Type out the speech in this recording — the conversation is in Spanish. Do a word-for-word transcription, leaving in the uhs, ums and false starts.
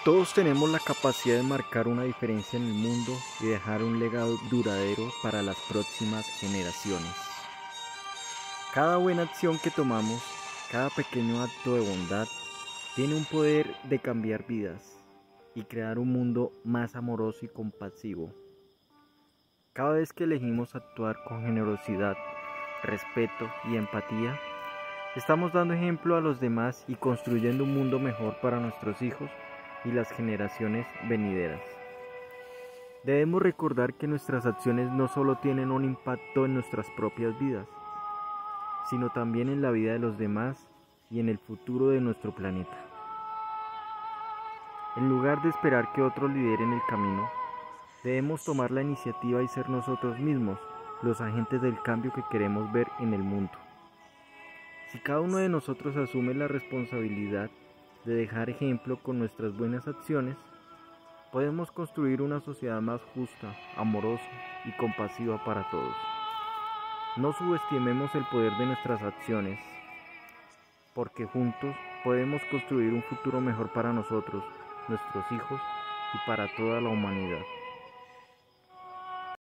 Todos tenemos la capacidad de marcar una diferencia en el mundo y dejar un legado duradero para las próximas generaciones. Cada buena acción que tomamos, cada pequeño acto de bondad, tiene un poder de cambiar vidas y crear un mundo más amoroso y compasivo. Cada vez que elegimos actuar con generosidad, respeto y empatía, estamos dando ejemplo a los demás y construyendo un mundo mejor para nuestros hijos y las generaciones venideras. Debemos recordar que nuestras acciones no solo tienen un impacto en nuestras propias vidas, sino también en la vida de los demás y en el futuro de nuestro planeta. En lugar de esperar que otros lideren el camino, debemos tomar la iniciativa y ser nosotros mismos los agentes del cambio que queremos ver en el mundo. Si cada uno de nosotros asume la responsabilidad de dejar ejemplo con nuestras buenas acciones, podemos construir una sociedad más justa, amorosa y compasiva para todos. No subestimemos el poder de nuestras acciones, porque juntos podemos construir un futuro mejor para nosotros, nuestros hijos y para toda la humanidad.